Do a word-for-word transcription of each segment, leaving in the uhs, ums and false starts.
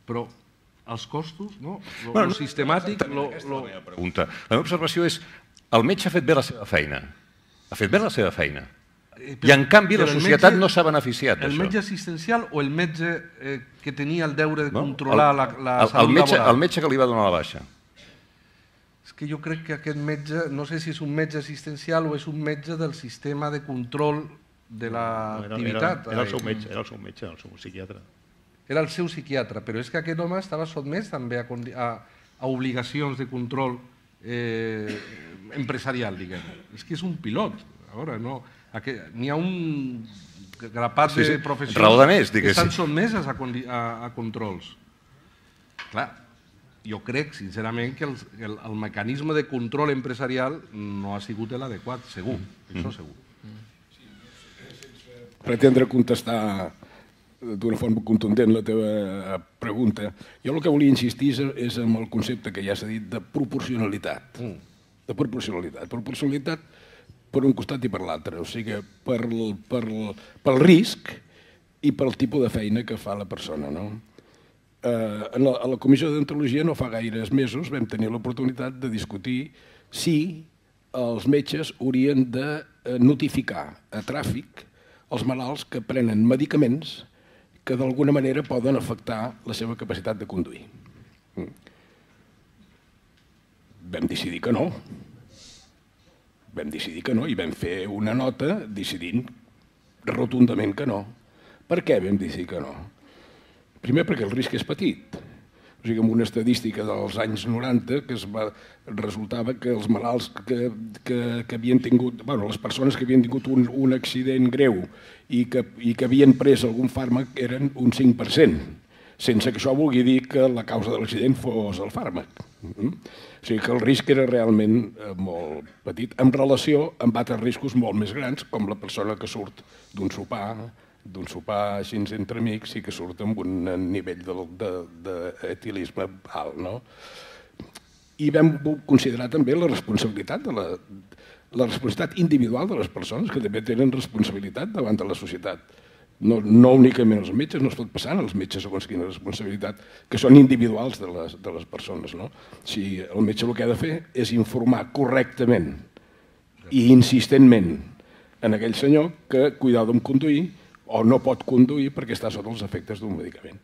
però els costos, el sistemàtic... Aquesta és la meva pregunta. La meva observació és, el metge ha fet bé la seva feina, ha fet bé la seva feina, i en canvi la societat no s'ha beneficiat d'això. El metge assistencial o el metge que tenia el deure de controlar la salut laboral? El metge que li va donar la baixa. És que jo crec que aquest metge, no sé si és un metge assistencial o és un metge del sistema de control de l'activitat. Era el seu metge, era el seu metge, el seu psiquiatre. Era el seu psiquiatre, però és que aquest home estava sotmès també a obligacions de control empresarial, diguem. És que és un pilot. N'hi ha un grapat de professions que estan sotmeses a controls. Clar, jo crec, sincerament, que el mecanisme de control empresarial no ha sigut l'adequat, segur, això segur. Pretendre contestar d'una forma contundent la teva pregunta, jo el que volia insistir és en el concepte que ja s'ha dit de proporcionalitat. De proporcionalitat. Proporcionalitat per un costat i per l'altre, o sigui, pel risc i pel tipus de feina que fa la persona. A la Comissió de Deontologia no fa gaires mesos vam tenir l'oportunitat de discutir si els metges haurien de notificar a tràfic els malalts que prenen medicaments que d'alguna manera poden afectar la seva capacitat de conduir. Vam decidir que no. Vam decidir que no i vam fer una nota decidint rotundament que no. Per què vam decidir que no? Primer perquè el risc és petit. O sigui, amb una estadística dels anys noranta que resultava que els malalts que havien tingut, bueno, les persones que havien tingut un accident greu i que havien pres algun fàrmac eren un cinc per cent, sense que això vulgui dir que la causa de l'accident fos el fàrmac. O sigui que el risc era realment molt petit, en relació amb altres riscos molt més grans, com la persona que surt d'un sopar, d'un sopar així entre amics i que surt amb un nivell d'etilisme alt. I vam considerar també la responsabilitat la responsabilitat individual de les persones que també tenen responsabilitat davant de la societat. No únicament els metges, no es pot passar als metges segons quina responsabilitat, que són individuals de les persones. Si el metge el que ha de fer és informar correctament i insistentment en aquell senyor que cuidado amb conduir o no pot conduir perquè està sota els efectes d'un medicament.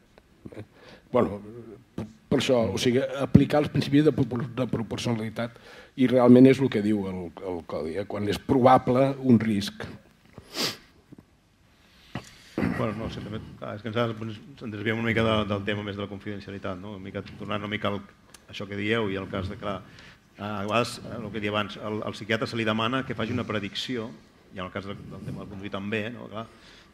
Per això, o sigui, aplicar els principis de proporcionalitat i realment és el que diu el codi, quan és probable un risc. Bueno, no, és que ens desviem una mica del tema més de la confidencialitat, tornant una mica a això que dieu i el cas de, clar, a vegades, el que deia abans, al psiquiatre se li demana que faci una predicció, i en el cas del tema del conduir també, clar,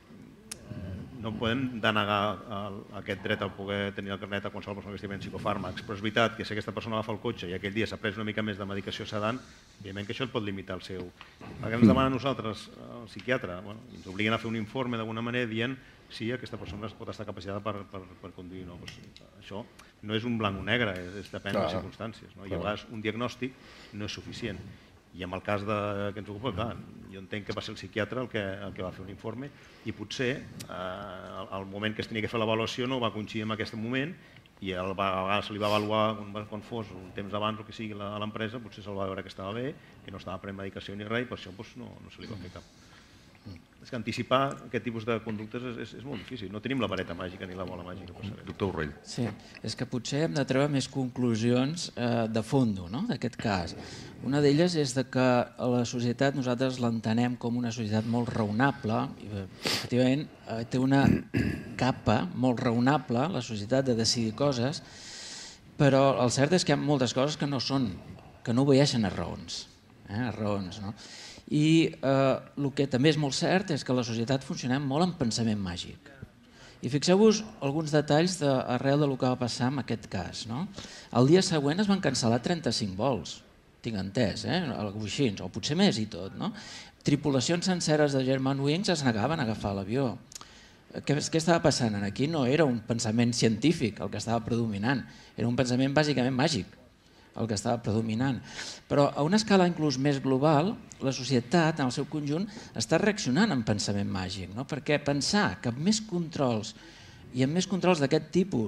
no podem denegar aquest dret a poder tenir el carnet a qualsevol persona que estigui en psicofàrmacs, però és veritat que si aquesta persona agafa el cotxe i aquell dia s'ha pres una mica més de medicació sedant, evidentment que això et pot limitar el seu... El que ens demana a nosaltres, el psiquiatre, ens obliguen a fer un informe d'alguna manera dient si aquesta persona pot estar capacitada per conduir o no. Això no és un blanc o negre, depèn de les circumstàncies. I a vegades un diagnòstic no és suficient. I en el cas que ens ocupa, clar, jo entenc que va ser el psiquiatre el que va fer un informe i potser el moment que es tenia que fer l'avaluació no va coincidir en aquest moment i a vegades se li va avaluar quan fos un temps abans o que sigui a l'empresa, potser se'l va veure que estava bé, que no estava prenent medicació ni res i per això no se li va fer cap. És que anticipar aquest tipus de conductes és molt difícil. No tenim la vareta màgica ni la bola màgica. Doctor Urrell. Sí, és que potser hem de treure més conclusions de fondo d'aquest cas. Una d'elles és que la societat nosaltres l'entenem com una societat molt raonable. Efectivament, té una capa molt raonable, la societat, de decidir coses, però el cert és que hi ha moltes coses que no són, que no obeeixen a raons. A raons, no? I el que també és molt cert és que la societat funcionem molt en pensament màgic. I fixeu-vos alguns detalls arrel del que va passar en aquest cas. El dia següent es van cancel·lar trenta-cinc vols, tinc entès, alguna cosa així, o potser més i tot. Tripulacions senceres de Germanwings es negaven a agafar l'avió. Què estava passant aquí? No era un pensament científic el que estava predominant, era un pensament bàsicament màgic el que estava predominant. Però a una escala inclús més global, la societat en el seu conjunt està reaccionant en pensament màgic, perquè pensar que amb més controls i amb més controls d'aquest tipus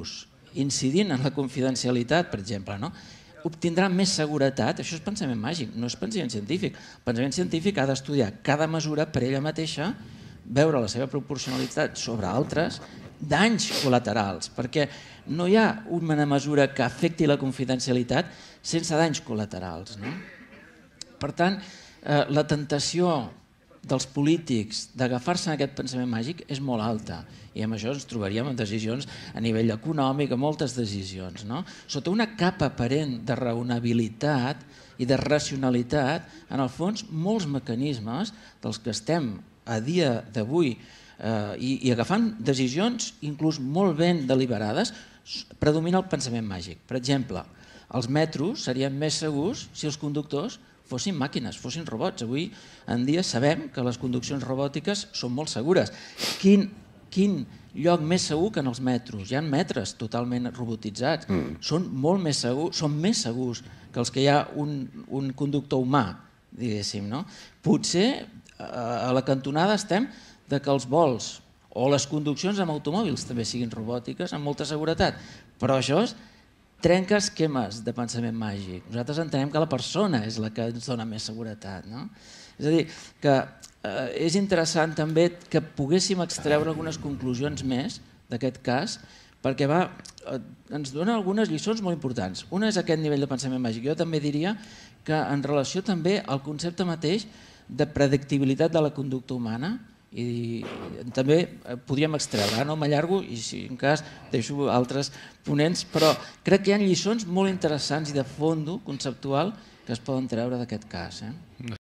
incidint en la confidencialitat, per exemple, no? obtindrà més seguretat. Això és pensament màgic, no és pensament científic. El pensament científic ha d'estudiar cada mesura per ella mateixa, veure la seva proporcionalitat sobre altres, danys col·laterals, perquè no hi ha una mesura que afecti la confidencialitat sense danys col·laterals. No? Per tant, eh, la tentació dels polítics d'agafar-se en aquest pensament màgic és molt alta, i amb això ens trobaríem en decisions a nivell econòmic, a moltes decisions. No? Sota una capa aparent de raonabilitat i de racionalitat, en el fons, molts mecanismes dels que estem a dia d'avui eh, i, i agafant decisions inclús molt ben deliberades, predomina el pensament màgic. Per exemple, els metros serien més segurs si els conductors fossin màquines, fossin robots. Avui en dia sabem que les conduccions robòtiques són molt segures. Quin, quin lloc més segur que en els metros? Hi ha metres totalment robotitzats. Mm. Són molt més segurs, són més segurs que els que hi ha un, un conductor humà, diguéssim. No? Potser a la cantonada estem de que els vols o les conduccions amb automòbils també siguin robòtiques amb molta seguretat, però això és trenca esquemes de pensament màgic. Nosaltres entenem que la persona és la que ens dona més seguretat. No? És a dir, que eh, és interessant també que poguéssim extreure algunes conclusions més d'aquest cas, perquè va, eh, ens dona algunes lliçons molt importants. Una és aquest nivell de pensament màgic. Jo també diria que en relació també al concepte mateix de predictibilitat de la conducta humana, i també podríem extreure, no m'allargo i si en cas deixo altres ponents, però crec que hi ha lliçons molt interessants i de fondo conceptual que es poden treure d'aquest cas.